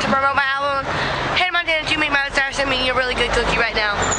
promote my album. Hey Montana, do make my mustache. I mean, you're a really good cookie right now.